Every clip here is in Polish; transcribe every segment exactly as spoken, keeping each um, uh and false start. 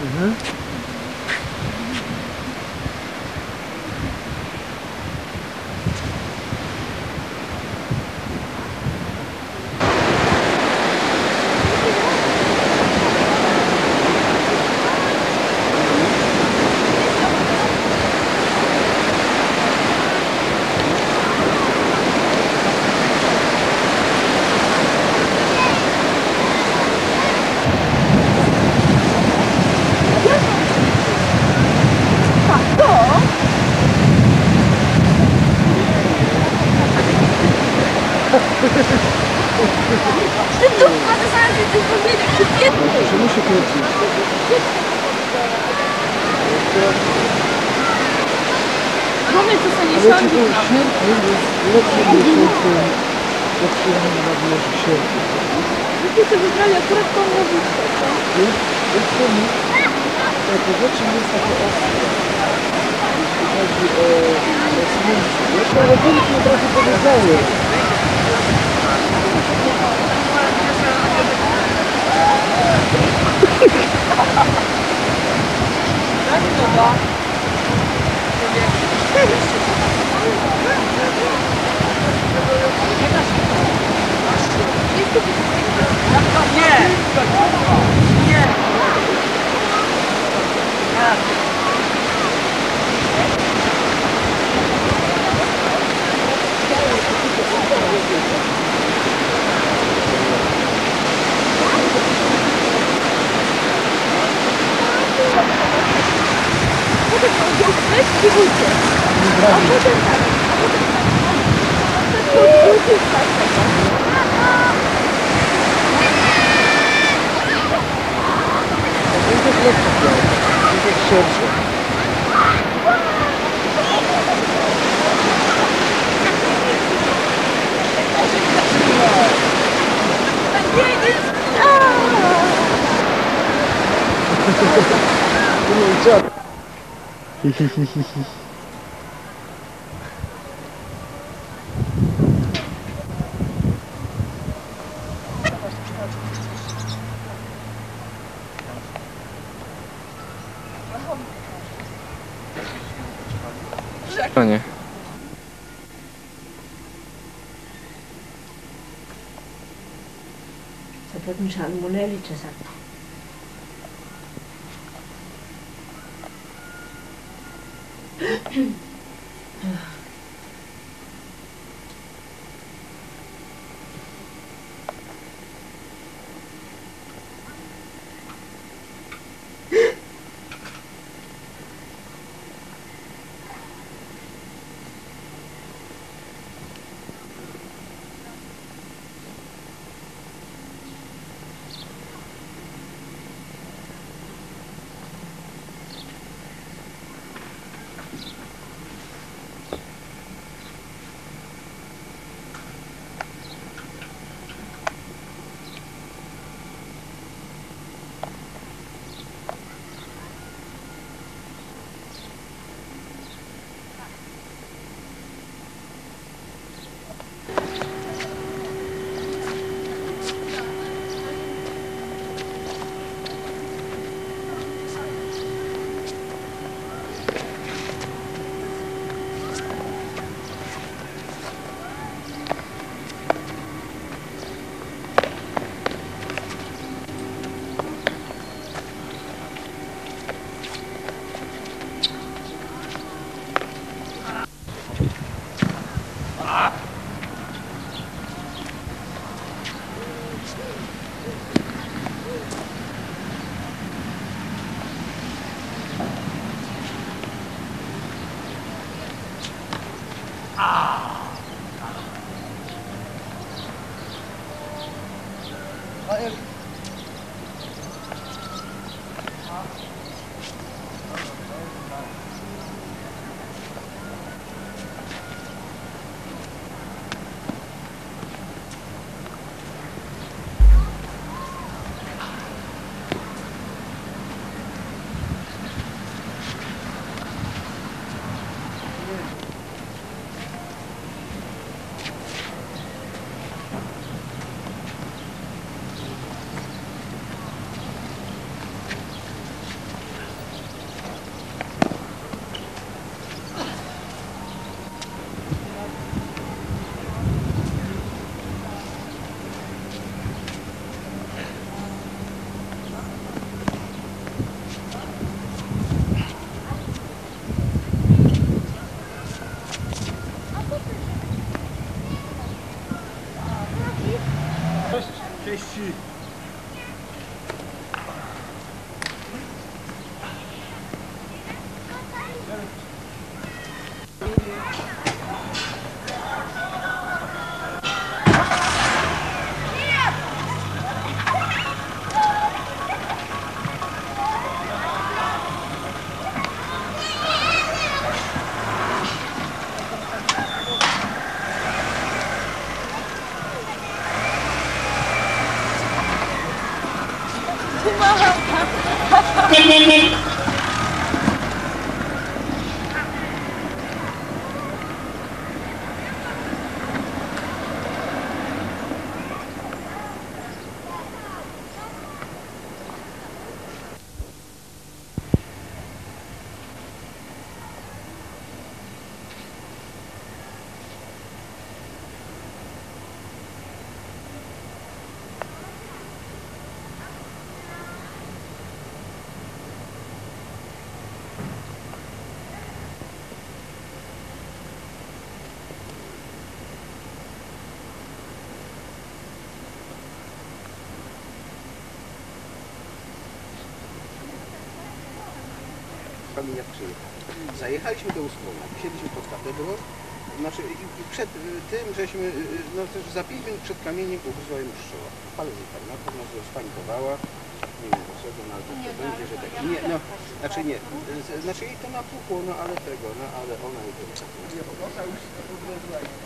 Mhm. To się musi kręcić. Mamy to co nie Ale czy sądzi. to sierpień jest lepszy miesiącem od przyjechania na wieży sierpień. Ludzie sobie wybrali akurat tą łowiczkę, co? Wiesz, wiesz czemu? To powietrze jest takie ostre. Jeśli chodzi o, o słońce. Wiesz, ale wyniki od razu powiedziały. Tak to da. Nie! Nie! Weź kibujcie. A potem tak. A potem tak. To jest tak. To jest lepszy plan. To jest szerszy. Hi, hi, hi, hi, hi. No nie. Sappiamo salmonelli c'è stato. dzieci. Jak przyjechał. Zajechaliśmy do Ustronia, siedliśmy pod katedrą, znaczy i, i przed tym, żeśmy, no też za pięć minut przed kamieniem ugryzła ją pszczoła. Ale zupełnie, na pewno że spanikowała, nie wiem dlaczego, no ale to, to będzie, że tak. Nie, no, znaczy nie, z- znaczy jej to napuchło, no ale tego, no ale ona jej to nie.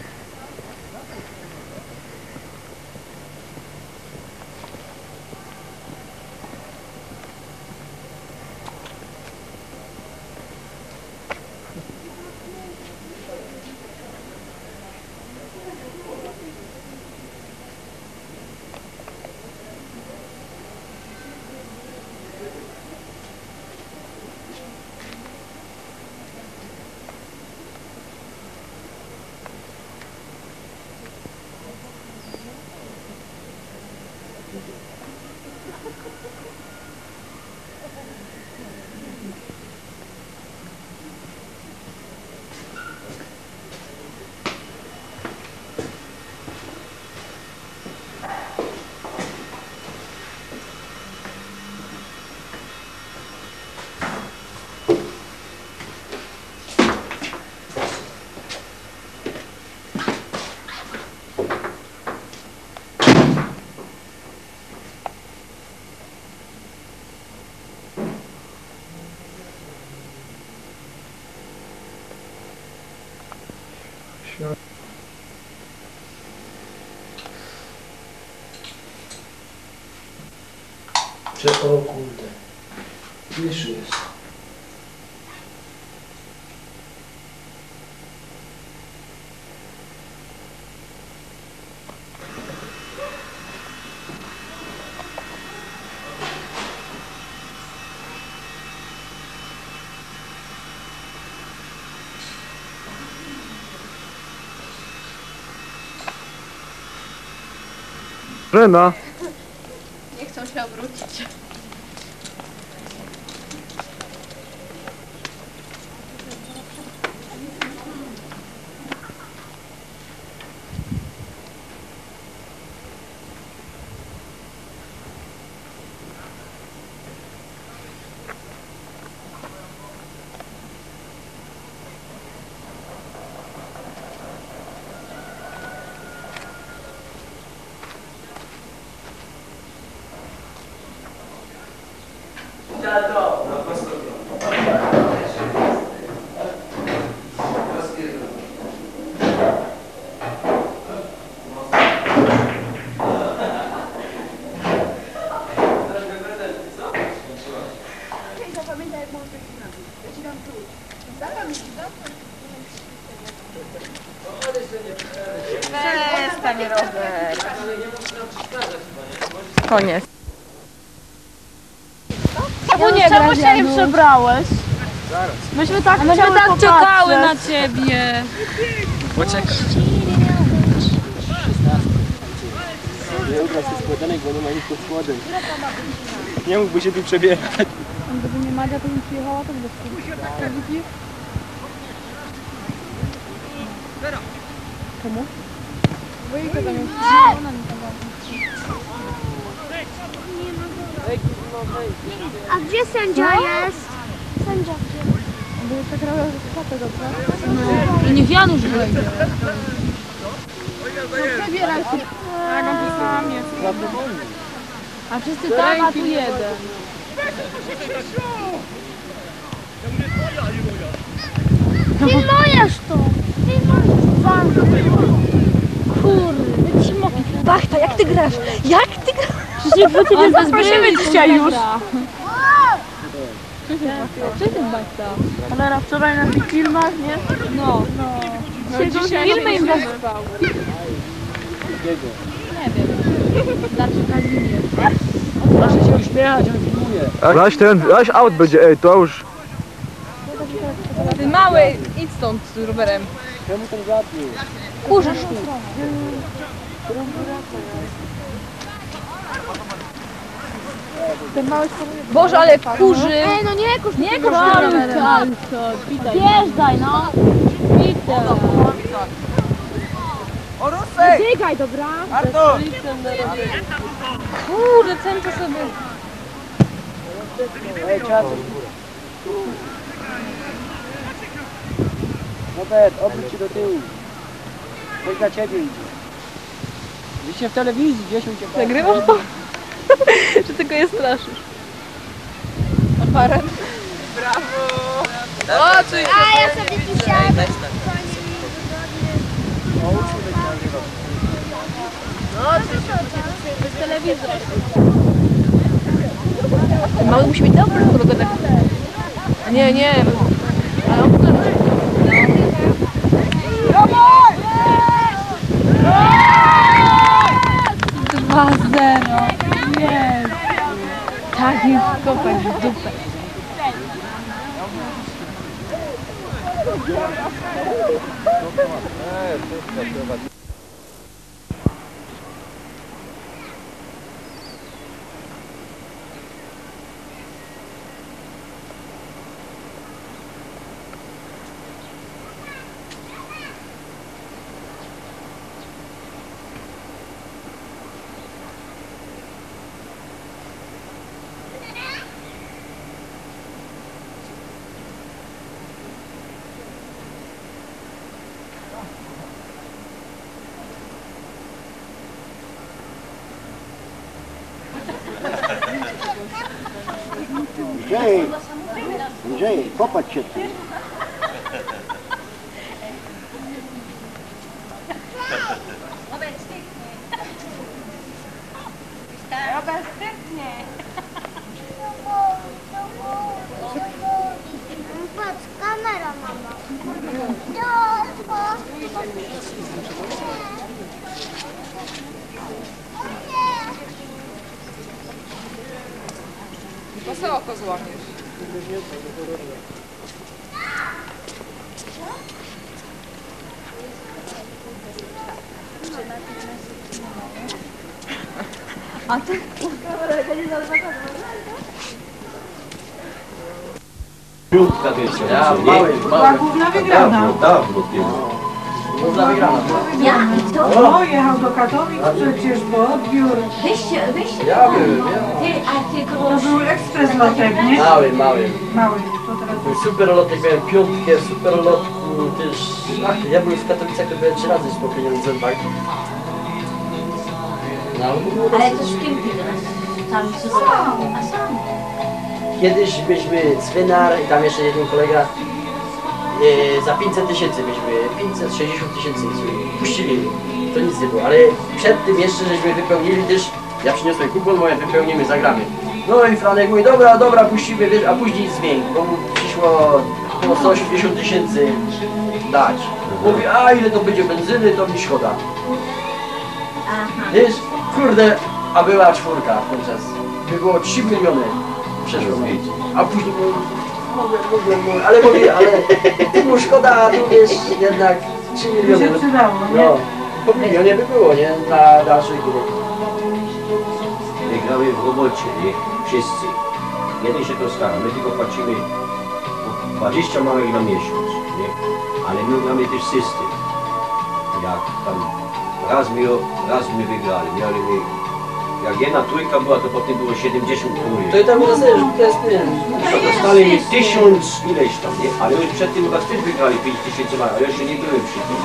Że o kurde, wiesz jest. Żena. Nie chcą się obrócić. Zapamiętaj, jak mam być na dół. Ja ci dam klucz. Zapamiętaj. Przestań, Robert. Koniec. Czemu nie, czemu się nie przebrałeś? Myśmy tak, myśmy tak czekały na ciebie. Poczekaj. Nie ubrał się składanek, bo nie ma nic pod składem. Nie mógłby się tu przebierać. Gdyby nie Madzia, to bym przyjechała też bez kurtki. Czemu? Bo jej tam jest. Ona mi tam A gdzie sędzia jest? Sędzia gdzie? No niech Janusz wejdzie. Przebieraj się. Tak, on tu sam jest. A wszyscy tam, a tu jeden. Filmujesz to! Filmujesz Kurde, Cimoki. Bachta, jak ty grasz? Jak ty grasz? Przecież po ciebie zaprosimy dzisiaj już. Cześć Bachta. Cholera, wczoraj na tych filmach, nie? No. no. Dzisiaj filmy im zaspał. Jakiego? Nie wiem. Znaczy Kazimierz. Proszę się uśmiechać, on filmuje. Weź ten, weź aut będzie, ej, to już. Ty mały, idź stąd z rowerem. Czemu ten zapnił? Kurzysz tu. Boże, ale kurzy. Ej, no nie, kurz, Nie, kurz, Wjeżdżaj, no. Witaj. Biegaj, dobra? Kurde, ten to sobie. Ej, trzeba coś... Robert, obróć się do tyłu. Coś dla ciebie idzie. Widzicie w telewizji, gdzieś uciekł. Nagrywasz to? Czy tylko je straszysz? Aparat. Brawo! O, czy... A ja sobie tu siadę. Mały musi być dobry, bo go tak... Nie, nie. Ale on dwa zero. Jest. Tak jest kopać w dupę. Andrzej, Andrzej, popatrz się tu. Patrz, kamera, mama. Po co oko złamiesz? A ty? Piątka to jest, ja, mały, mały. Główna wygrana. Dawno, dawno pięknie. Główna wygrana. Ja i to? O, jechał do Katowic przecież, bo odbiór. Wyście, wyście Ja byłem, ja. Ty, a tylko... To był ekspres lotek, nie? Mały, mały. Mały, to teraz Był super lotek, miałem piątkę, super lotku też. Ach, ja byłem w Katowicach, to byłem trzy razy z pieniądzem, tak? No, Ale to z kim ty teraz? Tam co sam. A sam. kiedyś byliśmy Swynar i tam jeszcze jeden kolega e, za pięćset tysięcy byśmy, pięćset sześćdziesiąt tysięcy puścili. To nic nie było, ale przed tym jeszcze żeśmy wypełnili też, ja przyniosłem kupon, mówię, wypełnimy, zagramy. No i Franek mówi, dobra, dobra, puścimy, wiesz, a później dźwięk, bo mu przyszło po sto osiemdziesiąt tysięcy dać. Mówi, a ile to będzie benzyny, to mi szkoda. Aha. Wiesz, kurde, a była czwórka wówczas. By było trzy miliony przeszło. A później mówię, mówię, mówię, mówię, ale mówię, ale ty mu szkoda, a tu wiesz, jednak trzy by miliony. się przydało, nie? No, po milionie by było, nie? Na dalszej gry. My gramy w robocie, nie? Wszyscy. Kiedy się to stara, my tylko płacimy dwadzieścia małych na miesiąc, nie? Ale my mamy też system. Jak tam raz my, raz my wygrali, mieliśmy Jak jedna trójka była, to potem było siedemdziesiąt trójek. To i tam dostajesz, to jest nie. To dostali mi tysiąc ileś tam, nie? Ale już przed tym chyba też wygrali pięć tysięcy marek, ale jeszcze nie byłem przy tym.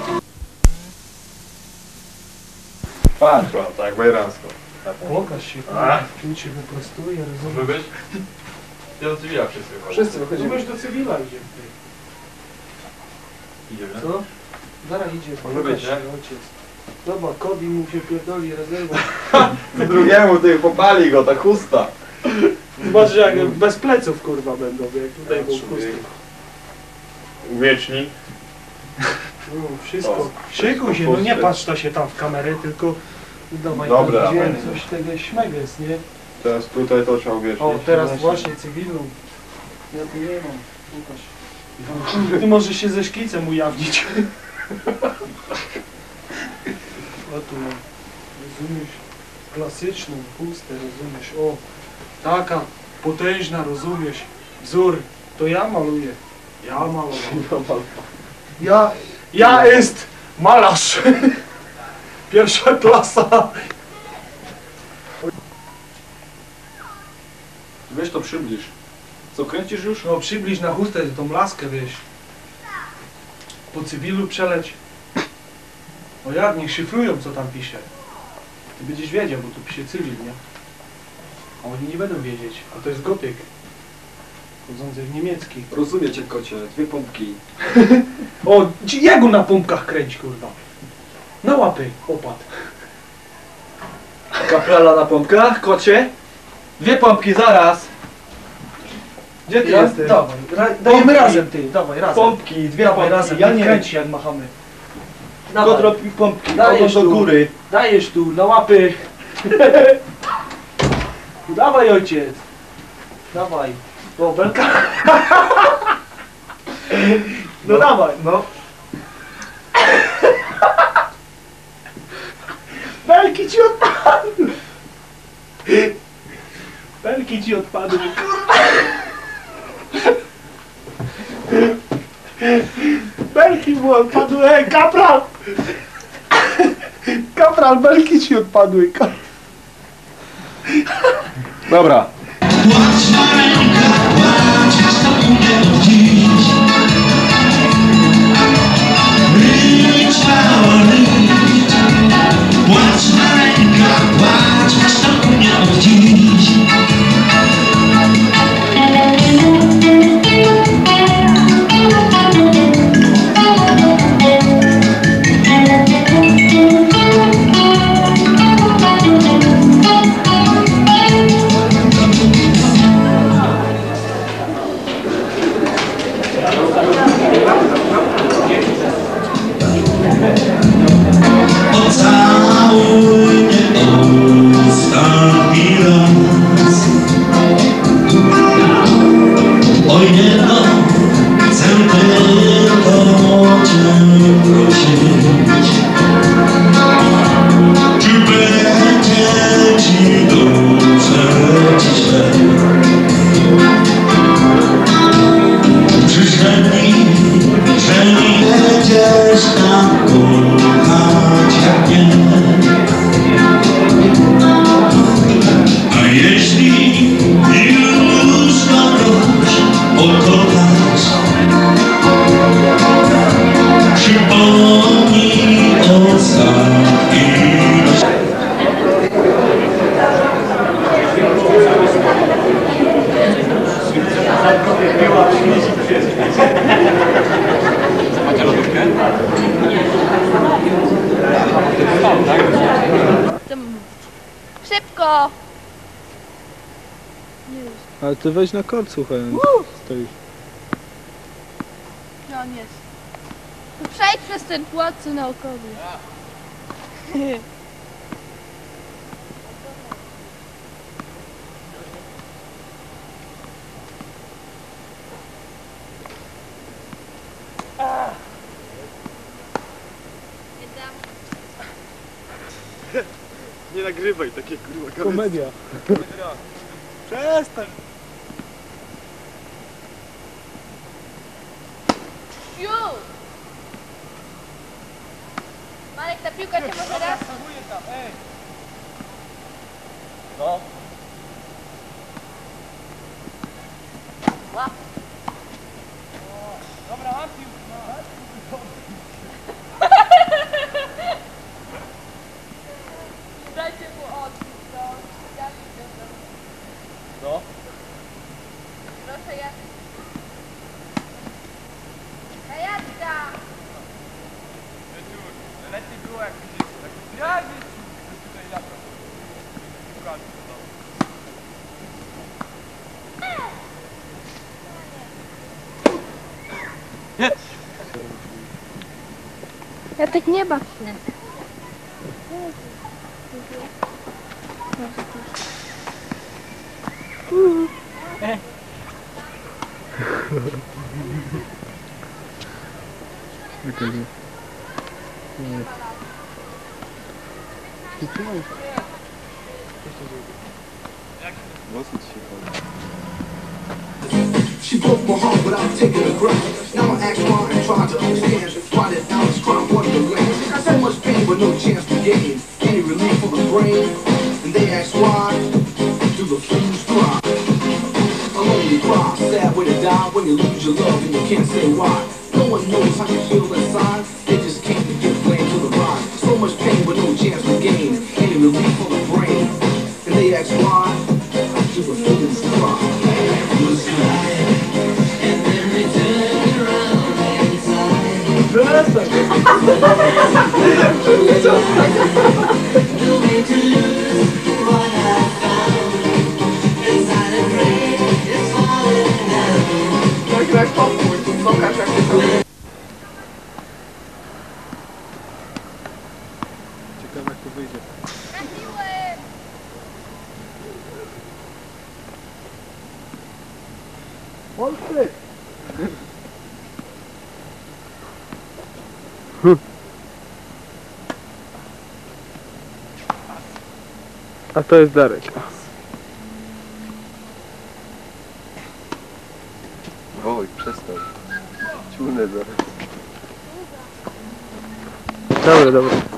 Patrz, tak, bajransko. Pokaż się, A? czym się wyprostuje, Może rozumiesz? być? Ja do cywila wszyscy wychodzę. Wszyscy wychodzimy. Chybaś do cywila idziemy. Idziemy? Co? Zaraz idzie, Może pokaż być, się, nie? ojciec. Zobacz, Kodi mu się pierdoli, rezerwa. Drugiemu ty popali go, ta chusta. Zobacz, jak bez pleców kurwa będą, jak tutaj był chusty. Uwiecznij. No, wszystko. O, Szykuj się, no nie patrz to się tam w kamerę, tylko dawaj Dobra. tam idziemy, coś tego śmeges, nie? Teraz tutaj to trzeba uwiecznić. O, teraz właśnie cywilną. Ja tu nie mam, Łukasz. Ty możesz się ze szkicem ujawnić. O tu mam, rozumiesz, klasyczną, chustę, rozumiesz, o, taka potężna, rozumiesz, wzór, to ja maluję, ja malowałem. Ja, ja jest malarz, pierwsza klasa. Weź to przybliż. Co, kręcisz już? No przybliż na chustę tą laskę, wiesz, po cywilu przeleć. O jak, niech szyfrują, co tam pisze. Ty będziesz wiedział, bo tu pisze cywil, nie? A oni nie będą wiedzieć, a to jest gotyk. Chodzący w niemiecki. Rozumiecie, kocie, dwie pompki. O, ci jego na pompkach kręć, kurwa. Na łapy, opad. Kaprala na pompkach, kocie? Dwie pompki zaraz. Gdzie ty Ja? jesteś? Dawaj, ra dajemy Pompki. razem, ty, dawaj, razem. Pompki, dwie Dawaj pompki. razem, Ja niech nie kręci jak machamy. Kot robi pompki, Dajesz idą do tu. góry. Dajesz tu, na łapy. Dawaj, ojciec. Dawaj. O, belka. No, dawaj. No. Belki ci odpadły. Belki ci odpadły, kurwa. Belki mu odpadły, ej, kapral. Kapral, belki ci odpadły. Dobra. Szybko! Ale ty weź na kord, słuchaj. Stoisz. No nie. To przejdź przez ten płot naukowy. Nie nagrywaj takie kurwa Komedia. Przestań. Siu! Marek, ta piłka cię może raz... No. Dobra, mam piłkę. Dajcie mu oczy, to ja widzę to. No. Proszę ja. Kajatka! Lepiej było jak gdzieś tak. Ja gdzieś tutaj latam. Ja tak nie baw się. She broke my heart without taking a breath. Now I ask why and try to understand why that Alex crime wonderland. So much pain but no chance to gain any relief for the brain. And they ask why do the fools cry? A lonely cry, sad way to die when you lose your love and you can't say why. No one knows how you feel inside. They just came to give blame to the ride. So much pain but no chance to gain any relief for the brain. And they ask why do the fools cry? Fools cry. Ciekawe jak to wyjdzie. Polscy! A to jest Darek. Oj, przestań. Ciulne zaraz. Dobra, dobra.